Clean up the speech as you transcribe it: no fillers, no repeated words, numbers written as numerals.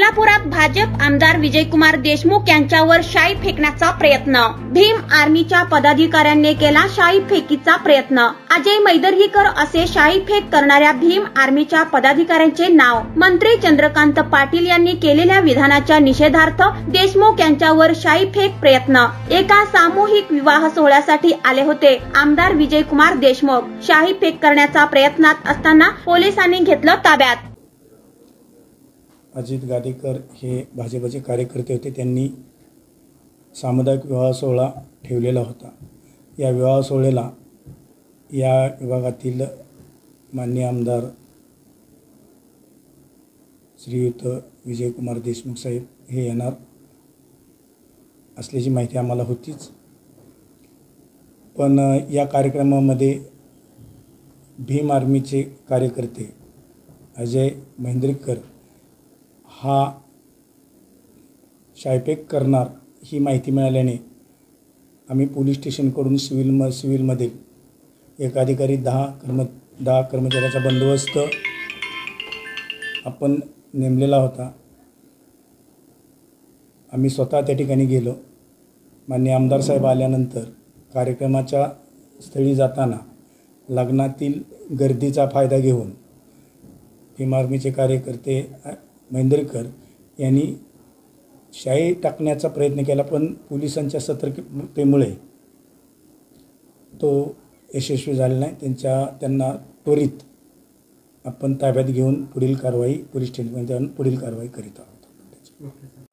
सोलापुरात भाजप आमदार विजयकुमार देशमुख यांच्यावर शाई फेकण्याचा प्रयत्न। भीम आर्मीच्या पदाधिकाऱ्यांनी केला शाई फेकीचा प्रयत्न। अजय मैदर्हीकर असे शाई फेक करणाऱ्या भीम आर्मीच्या पदाधिकाऱ्यांचे नाव। मंत्री चंद्रकांत पाटील यांनी केलेल्या विधानाच्या निषेधार्थ देशमुख यांच्यावर शाई फेक प्रयत्न। एका सामूहिक विवाह सोहळ्यासाठी आले होते आमदार विजयकुमार देशमुख। शाई फेक करण्याचा प्रयत्नात असताना पोलिसांनी घेतलं ताब्यात। अजित गाडेकर हे भाजपचे कार्यकर्ते होते। त्यांनी सामुदायिक विवाह सोहळा ठेवलेला होता। या विवाह सोहळ्याला या विभागातील माननीय आमदार श्रीयुत विजयकुमार देशमुख साहेब हे येणार असल्याची माहिती आम्हाला होतीच। पण या कार्यक्रमामध्ये भीम आर्मीचे कार्यकर्ते अजय मैदर्हीकर हा शाईफेक करणार ही माहिती मिळाल्याने आम्ही पोलीस स्टेशनकडून सिव्हिलमध्ये एक अधिकारी 10 कर्मचाऱ्याचा बंदोबस्त आपण नेमलेला होता। आम्ही स्वतः त्या ठिकाणी गेलो। माननीय आमदार साहेब आल्यानंतर कार्यक्रमाच्या स्थळी जाताना लग्नातील गर्दीचा फायदा घेऊन भीम आर्मीचे कार्यकर्ते मैदर्हीकर यांनी शाई टाकण्याचा प्रयत्न केला, पण पोलिसांच्या सतर्कतेमुळे तो यशस्वी झाला नाही। त्यांना त्वरित आपण ताब्यात घेऊन पुढील कारवाई पोलीस स्टेशनमध्ये पुढील कारवाई करीत आहोत।